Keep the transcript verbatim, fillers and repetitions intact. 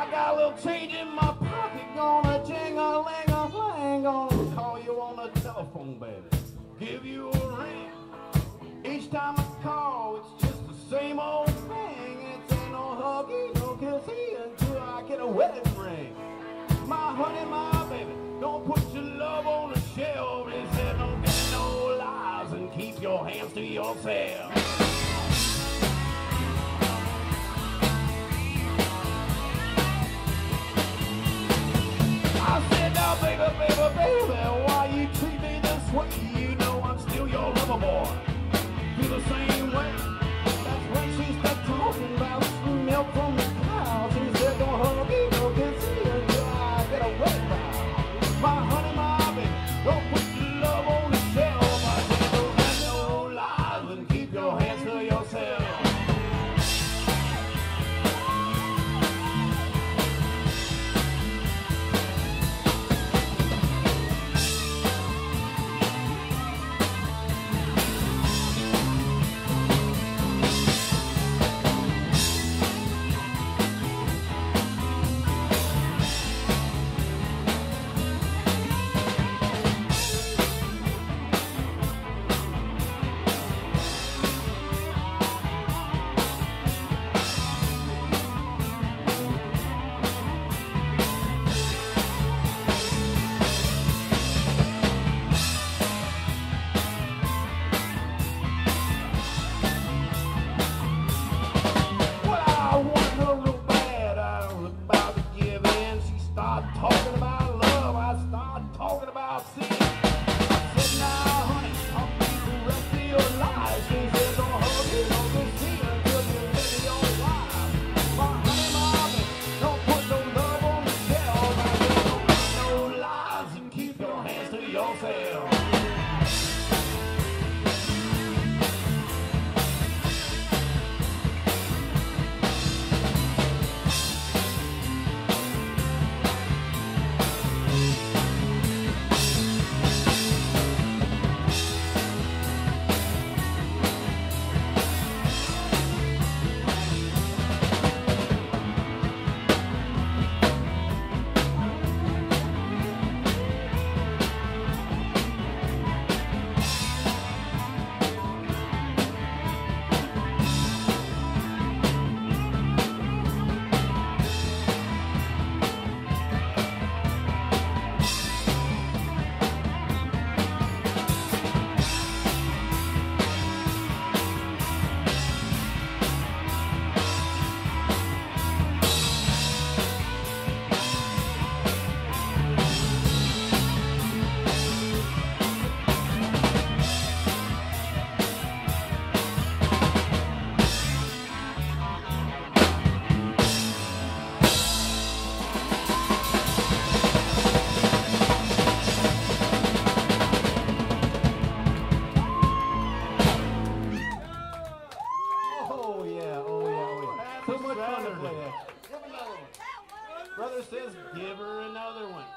I got a little change in my pocket, gonna jing-a-ling-a-lang, gonna call you on the telephone, baby. Give you a ring. Each time I call, it's just the same old thing. It's ain't no huggy, no kissy until I get a wedding ring. My honey, my baby, don't put your love on the shelf. They said don't get no lies and keep your hands to yourself. I said, now, baby, baby, baby, why you treat me this way? You know I'm still your lover boy. Feel the same way. That's when she started talking about some milk from the cow. She said, don't hug me, don't kiss me until I get a wet brow. My honey, my baby, don't put your love on the shelf. I said, don't have no lies and keep your hands to yourself. Brother says, give her another one.